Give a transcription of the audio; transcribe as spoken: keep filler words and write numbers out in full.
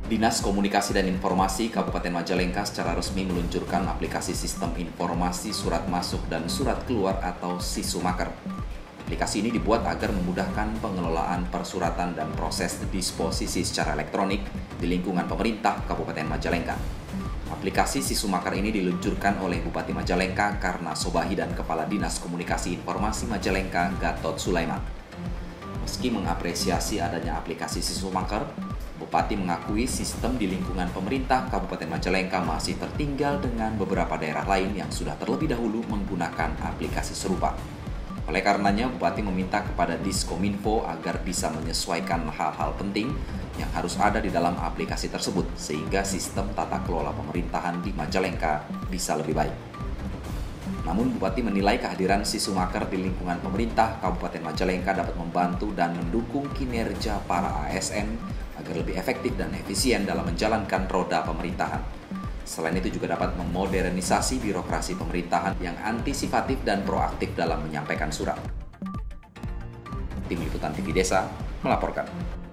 Dinas Komunikasi dan Informasi Kabupaten Majalengka secara resmi meluncurkan aplikasi Sistem Informasi Surat Masuk dan Surat Keluar atau SISUMAKER. Aplikasi ini dibuat agar memudahkan pengelolaan persuratan dan proses disposisi secara elektronik di lingkungan pemerintah Kabupaten Majalengka. Aplikasi SISUMAKER ini diluncurkan oleh Bupati Majalengka Karna Sobahi dan Kepala Dinas Komunikasi Informasi Majalengka Gatot Sulaiman. Meski mengapresiasi adanya aplikasi SISUMAKER, Bupati mengakui sistem di lingkungan pemerintah Kabupaten Majalengka masih tertinggal dengan beberapa daerah lain yang sudah terlebih dahulu menggunakan aplikasi serupa. Oleh karenanya, Bupati meminta kepada Diskominfo agar bisa menyesuaikan hal-hal penting yang harus ada di dalam aplikasi tersebut sehingga sistem tata kelola pemerintahan di Majalengka bisa lebih baik. Namun Bupati menilai kehadiran SISUMAKER di lingkungan pemerintah Kabupaten Majalengka dapat membantu dan mendukung kinerja para A S N agar lebih efektif dan efisien dalam menjalankan roda pemerintahan. Selain itu juga dapat memodernisasi birokrasi pemerintahan yang antisipatif dan proaktif dalam menyampaikan surat. Tim Liputan T V Desa melaporkan.